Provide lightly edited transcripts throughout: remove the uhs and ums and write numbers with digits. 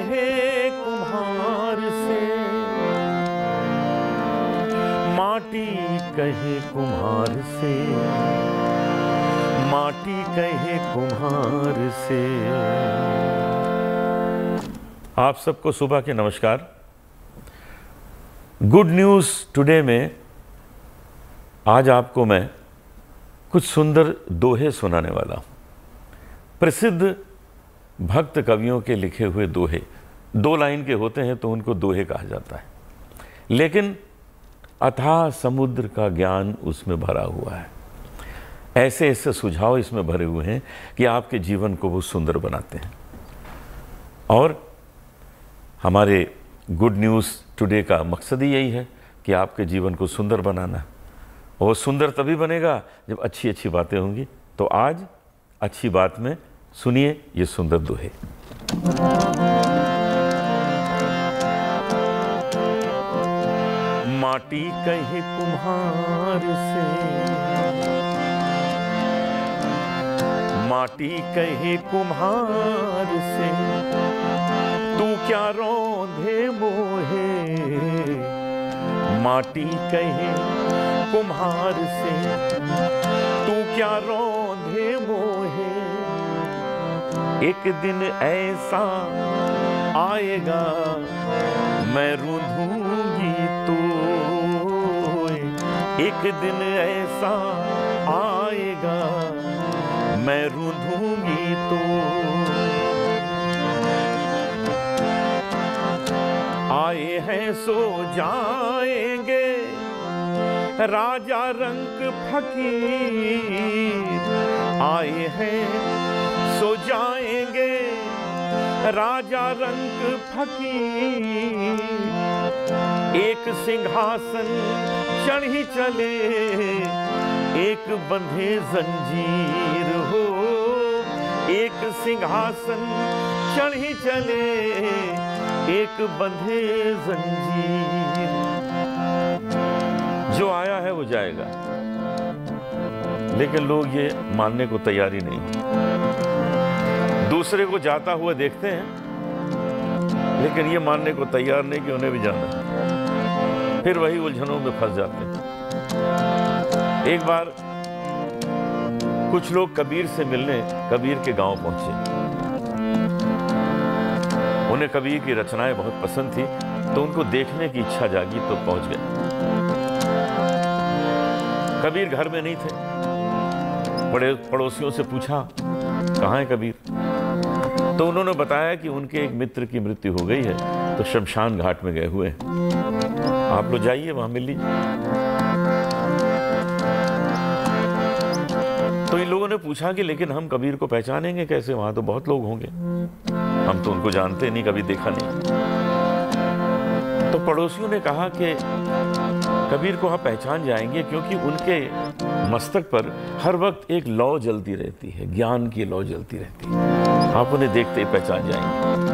कहे कुम्हार से, माटी कहे कुम्हार से, माटी कहे कुम्हार से। आप सबको सुबह के नमस्कार। गुड न्यूज़ टुडे में आज आपको मैं कुछ सुंदर दोहे सुनाने वाला हूँ। प्रसिद्ध भक्त कवियों के लिखे हुए दोहे 2 लाइन के होते हैं तो उनको दोहे कहा जाता है, लेकिन अथाह समुद्र का ज्ञान उसमें भरा हुआ है। ऐसे ऐसे सुझाव इसमें भरे हुए हैं कि आपके जीवन को वो सुंदर बनाते हैं। और हमारे गुड न्यूज़ टुडे का मकसद ही यही है कि आपके जीवन को सुंदर बनाना, और सुंदर तभी बनेगा जब अच्छी अच्छी बातें होंगी। तो आज अच्छी बात में सुनिए ये सुंदर दोहे। माटी कहे कुम्हार से, माटी कहे कुम्हार से, तू क्या रौंदे मोहे। माटी कहे कुम्हार से, तू क्या रौंदे मोहे। एक दिन ऐसा आएगा मैं रूंधूंगी तो, एक दिन ऐसा आएगा मैं रूंधूंगी तो। आए हैं सो जाएंगे राजा रंक फकीर, आए हैं सो जाएंगे राजा रंक फकीर। एक सिंहासन चढ़ी चले, एक बंधे जंजीर हो। एक सिंहासन चढ़ी चले, एक बंधे जंजीर। जो आया है वो जाएगा, लेकिन लोग ये मानने को तैयार ही नहीं। दूसरे को जाता हुआ देखते हैं, लेकिन ये मानने को तैयार नहीं कि उन्हें भी जाना है। फिर वही उलझनों में फंस जाते हैं। एक बार कुछ लोग कबीर से मिलने कबीर के गांव पहुंचे। उन्हें कबीर की रचनाएं बहुत पसंद थी, तो उनको देखने की इच्छा जागी तो पहुंच गए। कबीर घर में नहीं थे। बड़े पड़ोसियों से पूछा कहाँ है कबीर, तो उन्होंने बताया कि उनके एक मित्र की मृत्यु हो गई है, तो शमशान घाट में गए हुए हैं। आप लोग जाइए वहां मिल लीजिए। तो इन लोगों ने पूछा कि लेकिन हम कबीर को पहचानेंगे कैसे, वहां तो बहुत लोग होंगे, हम तो उनको जानते नहीं, कभी देखा नहीं। तो पड़ोसियों ने कहा कि कबीर को आप पहचान जाएंगे, क्योंकि उनके मस्तक पर हर वक्त एक लौ जलती रहती है, ज्ञान की लौ जलती रहती है। आप उन्हें देखते ही पहचान जाएंगे।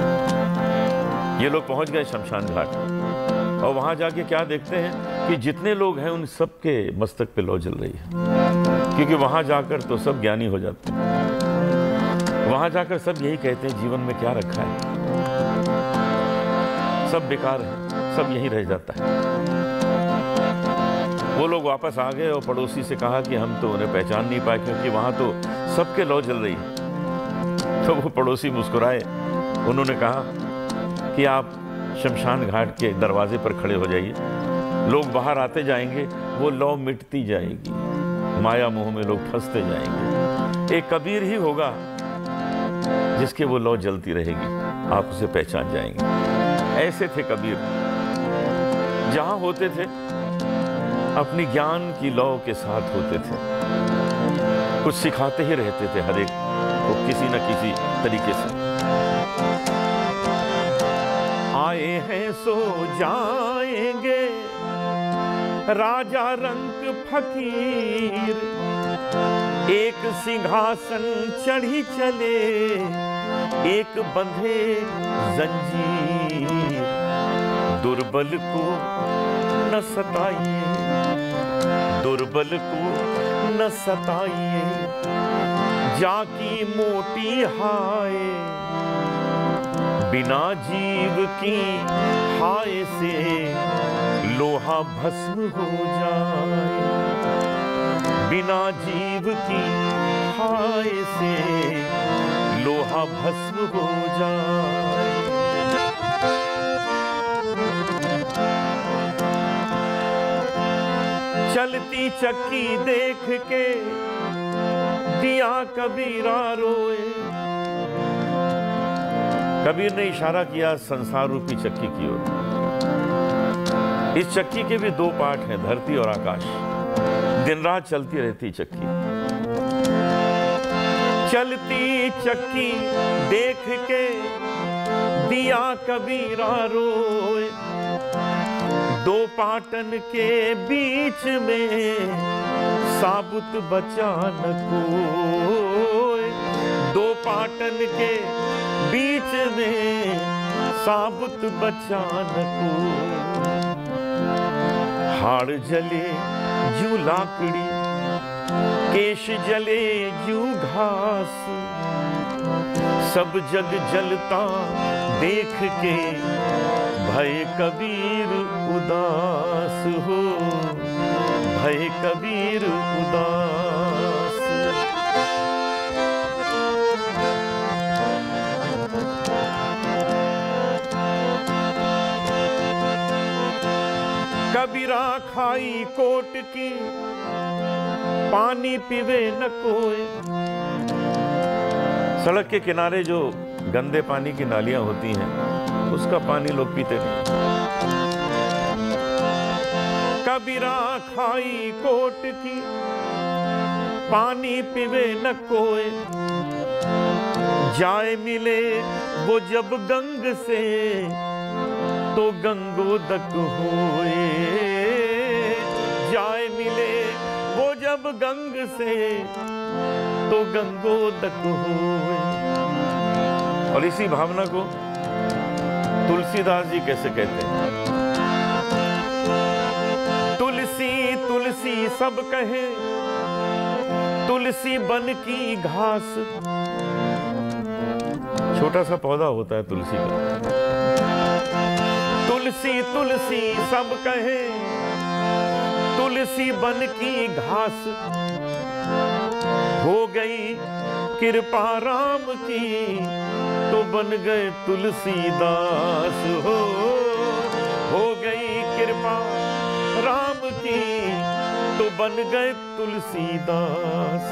ये लोग पहुंच गए शमशान घाट, और वहां जाके क्या देखते हैं कि जितने लोग हैं उन सबके मस्तक पे लौ जल रही है, क्योंकि वहां जाकर तो सब ज्ञानी हो जाते हैं। वहां जाकर सब यही कहते हैं जीवन में क्या रखा है, सब बेकार है, सब यही रह जाता है। वो लोग वापस आ गए और पड़ोसी से कहा कि हम तो उन्हें पहचान नहीं पाए, क्योंकि वहां तो सबके लौ जल रही है। तो वो पड़ोसी मुस्कुराए। उन्होंने कहा कि आप शमशान घाट के दरवाजे पर खड़े हो जाइए, लोग बाहर आते जाएंगे, वो लौ मिटती जाएगी, माया मोह में लोग फंसते जाएंगे। एक कबीर ही होगा जिसके वो लौ जलती रहेगी, आप उसे पहचान जाएंगे। ऐसे थे कबीर, जहां होते थे अपनी ज्ञान की लौ के साथ होते थे, कुछ सिखाते ही रहते थे हर एक को किसी न किसी तरीके से। आए हैं सो जाएंगे राजा रंक फकीर, एक सिंहासन चढ़ी चले, एक बंधे जंजीर। दुर्बल को न सताइए, दुर्बल को न सताइए, जाकी मोटी हाय। बिना जीव की हाय से लोहा भस्म हो जाए, बिना जीव की हाय से लोहा भस्म हो जाए। चलती चक्की देख के दिया कबीरा रोए। कबीर ने इशारा किया संसार रूपी चक्की की ओर। इस चक्की के भी दो पार्ट हैं, धरती और आकाश। दिन रात चलती रहती चक्की। चलती चक्की देख के दिया कबीरा रोए। दो पाटन के बीच में साबुत बचा न कोई। दो पाटन के बीच में साबुत बचा न कोई। हाड़ जले जू लाकड़ी, केश जले जू घास। सब जग जलता देख के भय कबीर उदास हो, भय कबीर उदास। कबीरा खाई कोट की, पानी पीवे न कोई। सड़क के किनारे जो गंदे पानी की नालियां होती हैं, उसका पानी लोग पीते नहीं। कबीरा खाई कोट की, पानी पीवे न कोई। जाए मिले वो जब गंग से, तो गंगोदक होए। जाए मिले वो जब गंग से, तो गंगोदक होए। और इसी भावना को तुलसीदास जी कैसे कहते हैं? तुलसी तुलसी सब कहे, तुलसी बन की घास। छोटा सा पौधा होता है तुलसी का। तुलसी तुलसी सब कहे, तुलसी बन की घास। हो गई कृपा राम की, तो बन गए तुलसीदास हो गई कृपा राम की, तो बन गए तुलसीदास।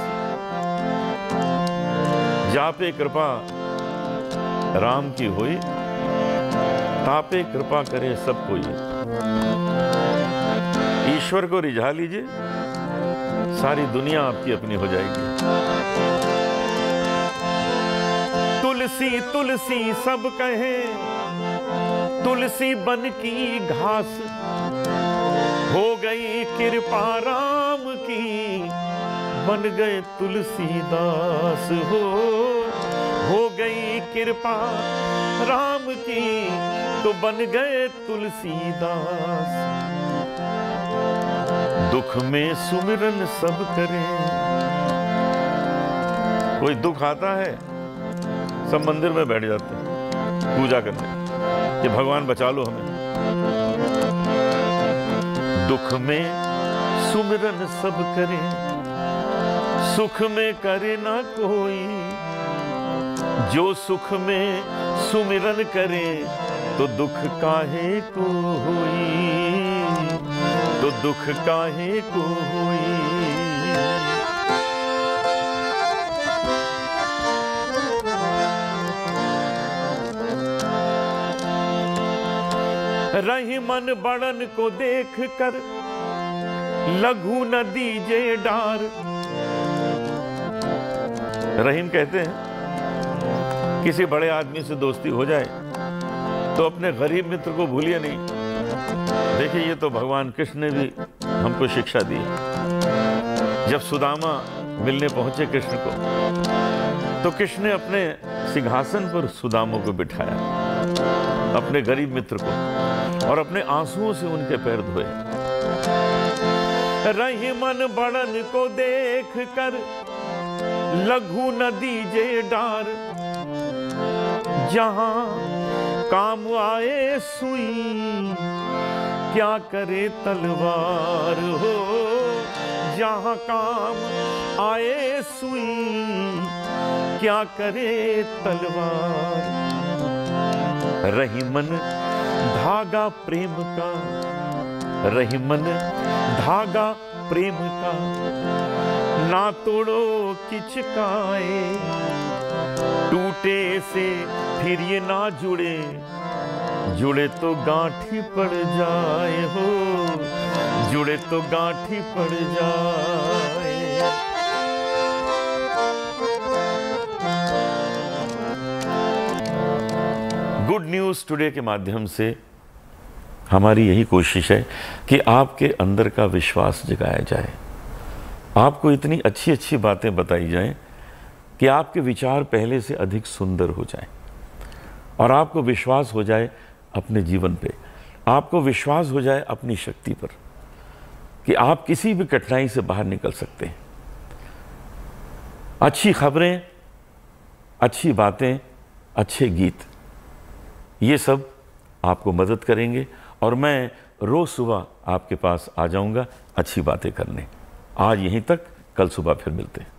जापे कृपा राम की होई, तापे कृपा करे सब कोई। ईश्वर को रिझा लीजिए, सारी दुनिया आपकी अपनी हो जाएगी। तुलसी तुलसी सब कहे, तुलसी बन की घास। हो गई कृपा राम की, बन गए तुलसीदास हो गई कृपा राम की, तो बन गए तुलसीदास। दुख में सुमिरन सब करें। कोई दुख आता है, सब मंदिर में बैठ जाते हैं पूजा करने कि भगवान बचा लो हमें। दुख में सुमिरन सब करें, सुख में करे ना कोई। जो सुख में सुमिरन करे, तो दुख काहे को होई, तो दुख काहे को होई। रही मन बड़न को देख कर, लघु न दीजे डार। रहीम कहते हैं, किसी बड़े आदमी से दोस्ती हो जाए तो अपने गरीब मित्र को भूलिए नहीं। देखिए, ये तो भगवान कृष्ण ने भी हमको शिक्षा दी। जब सुदामा मिलने पहुंचे कृष्ण को, तो कृष्ण ने अपने सिंहासन पर सुदामा को बिठाया, अपने गरीब मित्र को, और अपने आंसुओं से उनके पैर धोए। रही मन बड़न को देख कर, लघु न दीजे डार। जहां काम आए सुई, क्या करे तलवार हो। जहां काम आए सुई, क्या करे तलवार। रही मन धागा प्रेम का, रही मन धागा प्रेम का, ना तोड़ो किचकाए। टूटे से फिर ये ना जुड़े, जुड़े तो गांठी पड़ जाए हो, जुड़े तो गांठी पड़ जाए। गुड न्यूज़ टुडे के माध्यम से हमारी यही कोशिश है कि आपके अंदर का विश्वास जगाया जाए, आपको इतनी अच्छी अच्छी बातें बताई जाएं कि आपके विचार पहले से अधिक सुंदर हो जाएं और आपको विश्वास हो जाए अपने जीवन पे, आपको विश्वास हो जाए अपनी शक्ति पर कि आप किसी भी कठिनाई से बाहर निकल सकते हैं। अच्छी खबरें, अच्छी बातें, अच्छे गीत, ये सब आपको मदद करेंगे और मैं रोज़ सुबह आपके पास आ जाऊंगा अच्छी बातें करने। आज यहीं तक, कल सुबह फिर मिलते हैं।